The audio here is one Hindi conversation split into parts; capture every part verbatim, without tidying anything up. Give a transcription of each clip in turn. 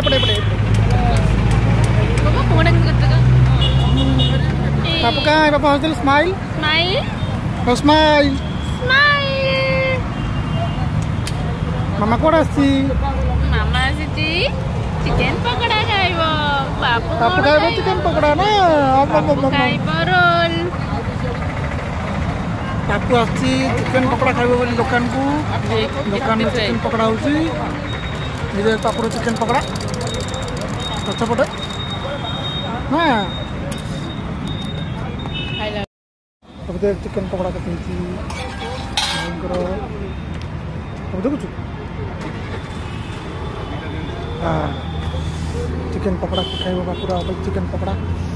ଏପଟେ ଏପଟେ ବାପୁ କାଇଁ ବାପା ହସିଥିଲେ ସ୍ମାଇଲ୍ ସ୍ମାଇଲ୍ ସ୍ମାଇଲ୍ ସ୍ମାଇଲ୍ ମାମା କୁଆଡ଼େ ଆସିଛି ମାମା ଆସିଛି ଚିକେନ ପକୋଡା ଖାଇବ ବାପୁ ବାପୁ ଖାଇବ ଚିକେନ ପକୋଡା ନା ଖାଇବ ରୋଲ ବାପୁ ଆସିଛି ଚିକେନ ପକୋଡା ଖାଇବ ବୋଲି ଦୋକାନକୁ ଦୋକାନରେ ଚିକେନ ପକୋଡା ହଉଛି ନିଜେ ବାପୁର ଚିକେନ ପକୋଡା ପଛପଟେ ନା ସବୁ ଦେਖ ଚିକେନ ପକୋଡା କେତେ ହେଇଛି ଭାଇଙ୍କର ସବୁ ଦେଖୁଛୁ ହଁ चिकेन पकड़ा खाइब बापूरा चिकेन पकड़ा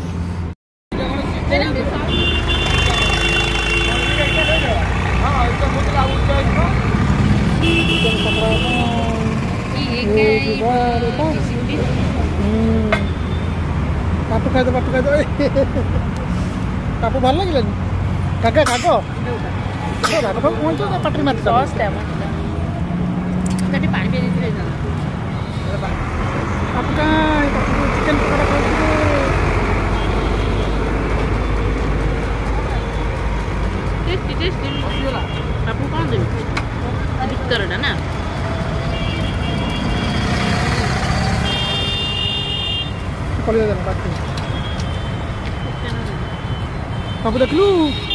बापू खाई दो बापू खाई दो बापू भल लगे काका काक काक पहुंच पाटी मार बापू का चिकेन पकड़ा टेस्टी टेस्टी बापू कौन देवी भीतर ना बापू देखलु